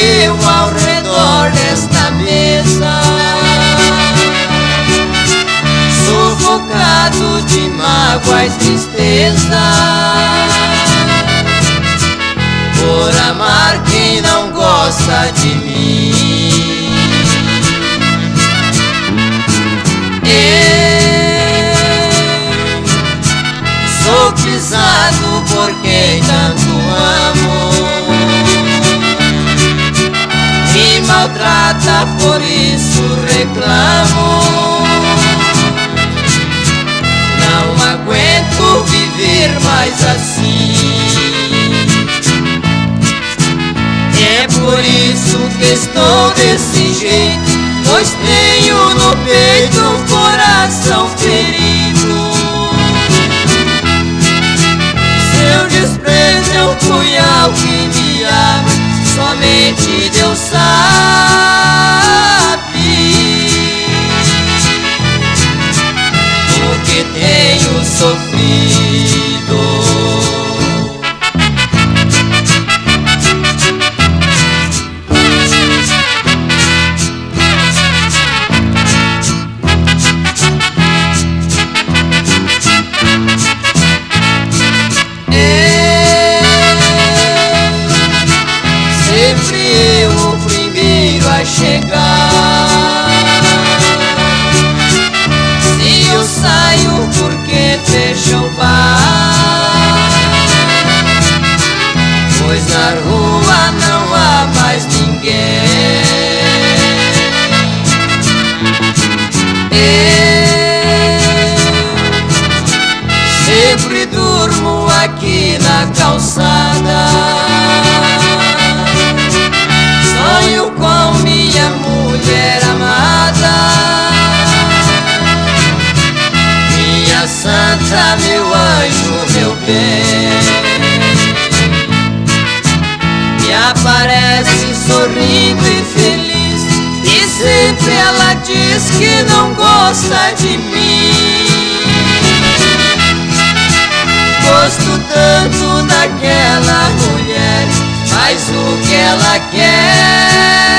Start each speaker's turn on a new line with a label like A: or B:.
A: eu ao redor desta mesa, sufocado de mágoa e tristeza, por amar quem não gosta de mim. Eu sou pisado por quem tanto amo, me maltrata, por isso reclamo. Não aguento viver mais assim. É por isso que estou desse jeito, pois tenho no peito um coração ferido. Seu desprezo é um punhal que me abre, somente Deus sabe o que tenho sofrido. Sempre eu o primeiro a chegar. Se eu saio, porque fecha o bar? Pois na rua não há mais ninguém. Eu sempre durmo aqui na calçada. Sonho com minha mulher amada, minha santa, meu anjo, meu bem. Me aparece sorrindo e feliz, e sempre ela diz que não gosta de mim. Gosto tanto daquela mulher, mas o que ela quer